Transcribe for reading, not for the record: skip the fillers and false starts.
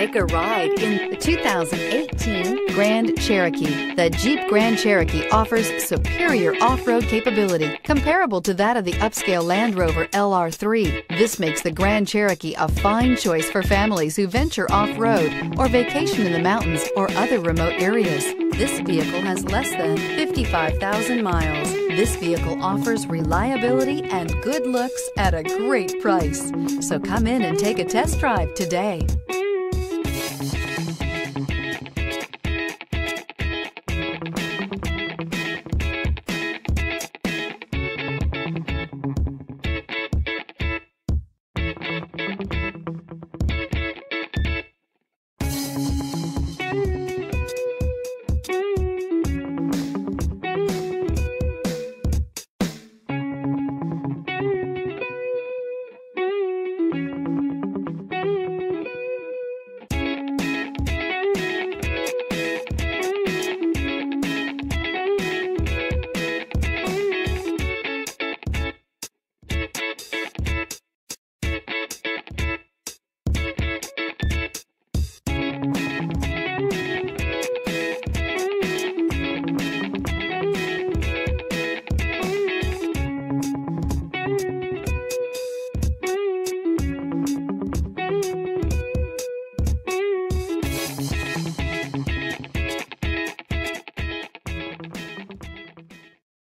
Take a ride in the 2018 Grand Cherokee. The Jeep Grand Cherokee offers superior off-road capability comparable to that of the upscale Land Rover LR3. This makes the Grand Cherokee a fine choice for families who venture off-road or vacation in the mountains or other remote areas. This vehicle has less than 55,000 miles. This vehicle offers reliability and good looks at a great price. So come in and take a test drive today.